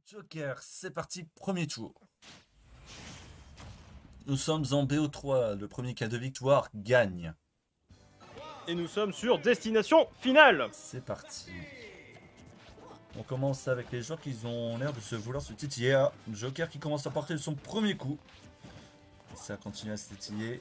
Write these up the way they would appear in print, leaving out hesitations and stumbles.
Joker, c'est parti, premier tour. Nous sommes en BO3, le premier cas de victoire gagne. Et nous sommes sur destination finale. C'est parti. On commence avec les joueurs qui ont l'air de se vouloir se titiller. Ah, Joker qui commence à porter son premier coup. Ça continue à se titiller.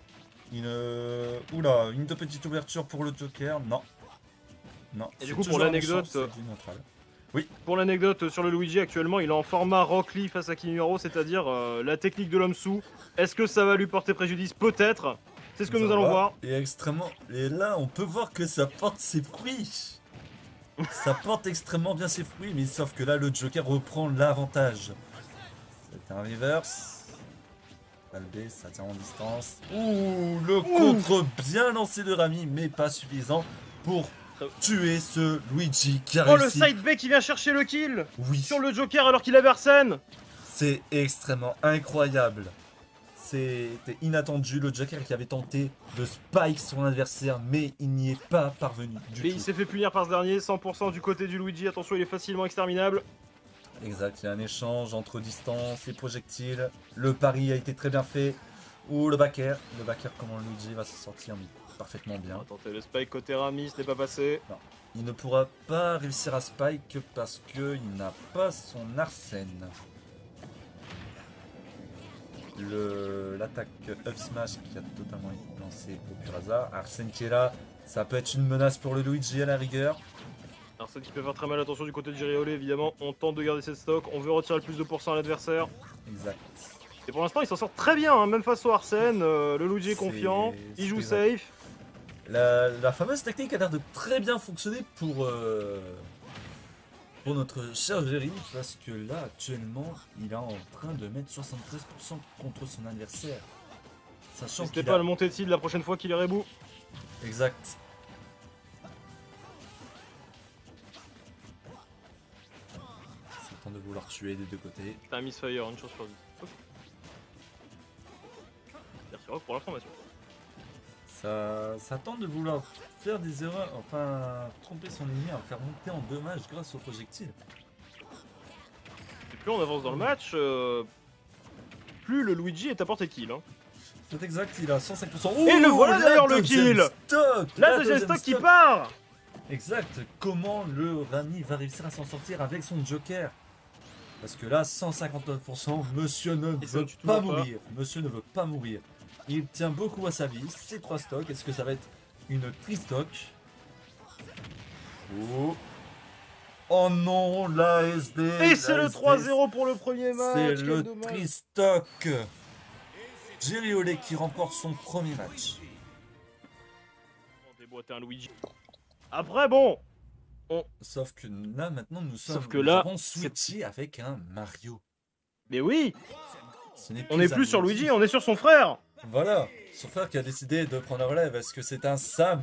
Oula, une de petite ouverture pour le Joker. Non. Non. Et du coup, pour l'anecdote, oui. Pour l'anecdote sur le Luigi actuellement, il est en format Rock Lee face à Kinuaro, c'est-à-dire la technique de l'homme sous. Est-ce que ça va lui porter préjudice? Peut-être. C'est ce que nous allons voir. Et extrêmement. Et là, on peut voir que ça porte ses fruits. Ça porte extrêmement bien ses fruits, mais sauf que là, le Joker reprend l'avantage. C'est un reverse. Albé, ça tient en distance. Ouh, le contre bien lancé de Rami, mais pas suffisant pour tuer ce Luigi qui a réussi. Le side B qui vient chercher le kill. Oui. Sur le Joker alors qu'il avait Arsène. C'est extrêmement incroyable. C'était inattendu, le Joker qui avait tenté de spike son adversaire, mais il n'y est pas parvenu du tout. Il s'est fait punir par ce dernier, 100% du côté du Luigi, attention il est facilement exterminable. Exact, il y a un échange entre distance et projectiles. Le pari a été très bien fait. Ouh, le back air. Le back air, comment Luigi va s'en sortir, mais parfaitement bien. Tentez le spike côté Rami, ce n'est pas passé. Non. Il ne pourra pas réussir à spike parce qu'il n'a pas son Arsène. L'attaque up smash qui a totalement été lancée au pur hasard. Arsène qui est là, ça peut être une menace pour le Luigi à la rigueur. Arsène qui peut faire très mal, attention du côté de Giriolé évidemment. On tente de garder cette stock, on veut retirer le plus de pourcents à l'adversaire. Exact. Et pour l'instant il s'en sort très bien, hein, même face au Arsène. Le Luigi est confiant, il joue safe. La fameuse technique a l'air de très bien fonctionner pour notre cher Jerry, parce que là actuellement il est en train de mettre 73% contre son adversaire. Sachant N'hésitez pas à le monter de la prochaine fois qu'il est rebou. Exact. C'est le temps de vouloir tuer des deux côtés. T'as un misfire, une chance sur 10. Okay. Merci Rock pour l'information. Ça tente de vouloir faire des erreurs, enfin tromper son ennemi, à faire monter en dommage grâce au projectile. Et plus on avance dans le match, plus le Luigi est à portée de kill. Hein. C'est exact, il a 105%. Ouh, et le voilà d'ailleurs le kill. La deuxième stock qui part. Exact, comment le Rami va réussir à s'en sortir avec son Joker? Parce que là, 159%, monsieur ne veut pas mourir. Monsieur ne veut pas mourir. Il tient beaucoup à sa vie, c'est 3 stocks. Est-ce que ça va être une tri-stock? Oh non, la SD. Et c'est le 3-0 pour le premier match. C'est le tri-stock. Giriolé qui remporte son premier match. On déboîte un Luigi. Après bon. Sauf que là maintenant nous sommes. Sauf que là, on switché avec un Mario. Mais oui. On n'est plus sur Luigi, on est sur son frère. Voilà, son frère qui a décidé de prendre la relève. Est-ce que c'est un Sam?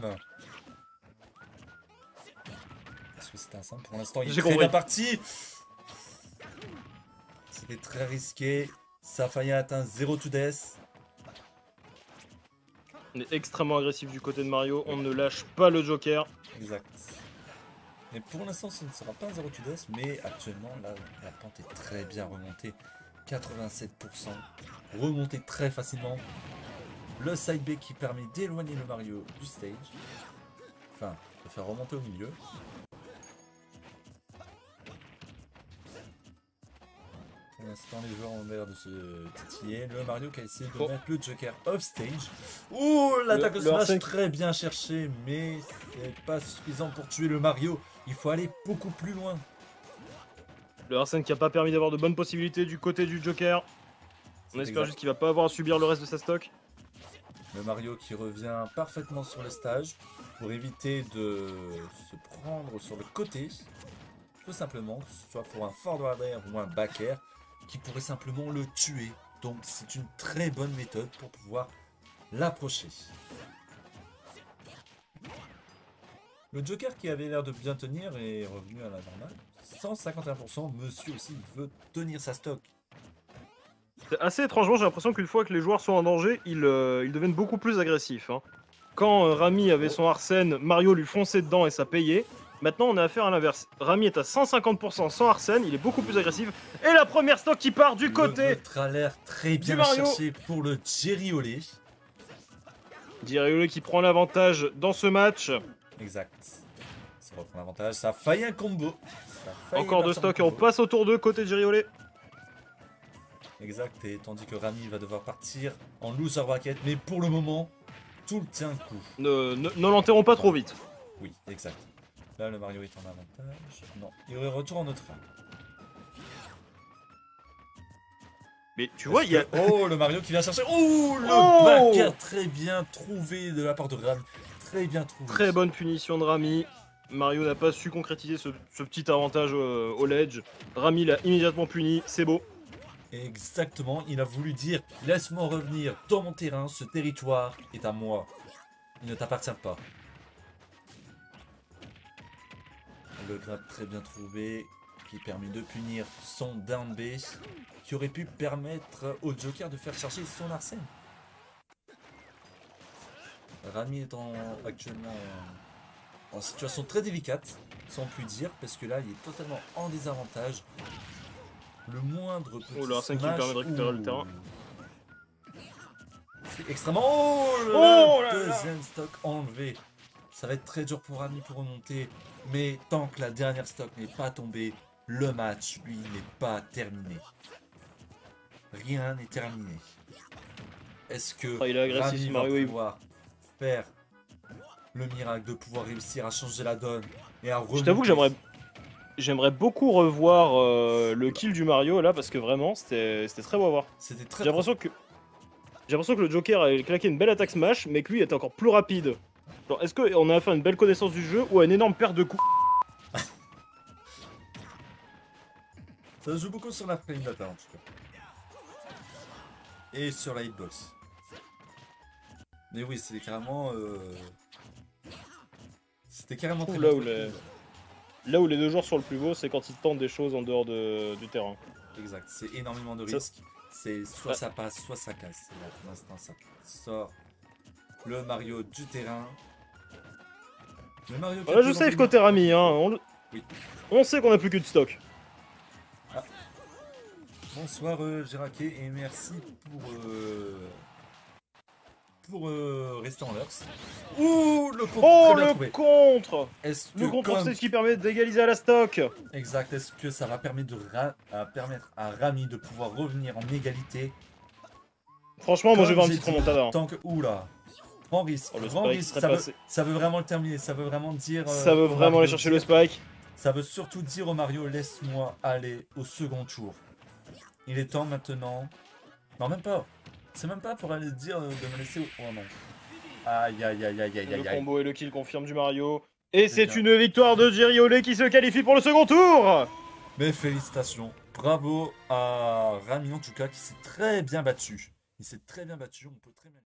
Est-ce que c'est un Sam? Pour l'instant, il crée la partie. C'était très risqué. Safaya atteint 0 to death. On est extrêmement agressif du côté de Mario. On ne lâche pas le Joker. Exact. Mais pour l'instant, ce ne sera pas un 0 to death. Mais actuellement, là, la pente est très bien remontée. 87%. Remonté très facilement. Le side B qui permet d'éloigner le Mario du stage. Enfin, de faire remonter au milieu. Pour l'instant, les joueurs ont l'air de se titiller. Le Mario qui a essayé de mettre le Joker off stage. Ouh, l'attaque de smash très bien cherchée, mais c'est pas suffisant pour tuer le Mario. Il faut aller beaucoup plus loin. Le Arsène qui n'a pas permis d'avoir de bonnes possibilités du côté du Joker. On espère juste qu'il va pas avoir à subir le reste de sa stock. Le Mario qui revient parfaitement sur le stage pour éviter de se prendre sur le côté. Tout simplement, soit pour un forward air ou un back air qui pourrait simplement le tuer. Donc c'est une très bonne méthode pour pouvoir l'approcher. Le Joker qui avait l'air de bien tenir est revenu à la normale. 151%, monsieur aussi veut tenir sa stock. C'est assez étrangement, j'ai l'impression qu'une fois que les joueurs sont en danger, ils deviennent beaucoup plus agressifs. Hein. Quand Rami avait son Arsène, Mario lui fonçait dedans et ça payait. Maintenant, on a affaire à l'inverse. Rami est à 150% sans Arsène, il est beaucoup plus agressif. Et la première stock qui part du côté Le neutre a l'air très bien Mario. cherché pour le Jerry Olé. Diriole qui prend l'avantage dans ce match. Exact. Ça reprend l'avantage. Ça a failli un combo. Ça a failli Encore de partir en stock et on combo. passe au tour 2 côté Diriole. Exact. Et tandis que Rami va devoir partir en loser bracket. Mais pour le moment, tout le tient le coup. Ne l'enterrons pas trop vite. Oui, exact. Là, le Mario est en avantage. Non, il retourne en notre rang. Mais tu vois, il y a... Oh, le Mario qui vient chercher. Oh, le Oh backer très bien trouvé de la part de Rami. Très bien trouvé. Très bonne punition de Rami. Mario n'a pas su concrétiser ce petit avantage au ledge. Rami l'a immédiatement puni, c'est beau. Exactement, il a voulu dire « Laisse-moi revenir dans mon terrain, ce territoire est à moi. Il ne t'appartient pas. » Le grab très bien trouvé, qui permet de punir son down B, qui aurait pu permettre au Joker de faire charger son Arsène. Rami est actuellement en situation très délicate, si on peut dire, parce que là, il est totalement en désavantage. Le moindre petit Oh, l'Arsène qui me permet de récupérer le terrain. C'est extrêmement... Oh, Oh le là là. deuxième stock enlevé. Ça va être très dur pour Rami pour remonter. Mais tant que la dernière stock n'est pas tombée, le match, lui, n'est pas terminé. Rien n'est terminé. Est-ce que Ah, il est agressif, Rami Mario, va il- pouvoir faire le miracle de pouvoir réussir à changer la donne et à remonter? Je t'avoue que j'aimerais beaucoup revoir le kill du Mario là parce que vraiment c'était très beau à voir. C'était très J'ai l'impression que le Joker a claqué une belle attaque smash mais que lui était encore plus rapide. Genre, est-ce qu'on a fait une belle connaissance du jeu ou une énorme perte de coups? Ça se joue beaucoup sur la frame data en tout cas. Et sur la hitbox. Mais oui, c'était carrément... C'était carrément très Là bien où fait. Là où les deux joueurs sont le plus beau, c'est quand ils tentent des choses en dehors du terrain. Exact, c'est énormément de Ça- risques. C'est soit ça passe, soit ça casse. Et là, pour l'instant, ça sort le Mario du terrain. Le Mario qui Voilà, a je plus save envie côté de- Rami, hein. Oui. On sait qu'on a plus que de stock. Bonsoir Gérake et merci pour rester en l'heure. Ouh, le contre Oh, très bien le trouvé. contre! Est-ce que Le contre comme... c'est ce qui permet d'égaliser à la stock. Exact, est-ce que ça va permettre, permettre à Rami de pouvoir revenir en égalité? Franchement, moi je vais Comme un j'ai petit dit, remontada. Tant que... Oula. Grand risque, Oh, le grand spike risque. serait Ça veut, passé. ça veut vraiment le terminer, ça veut vraiment dire... Ça veut au vraiment Mario aller chercher le dire- spike. Ça veut surtout dire au Mario, laisse-moi aller au second tour. Il est temps maintenant... Non, même pas. C'est même pas pour aller dire de me laisser... Oh non. Aïe, aïe, aïe, aïe, aïe, Le aïe, aïe. combo et le kill confirme du Mario. Et c'est bien. une victoire de Jerry Olé qui se qualifie pour le second tour. Mais félicitations. Bravo à Rami en tout cas, qui s'est très bien battu. Il s'est très bien battu, on peut très bien...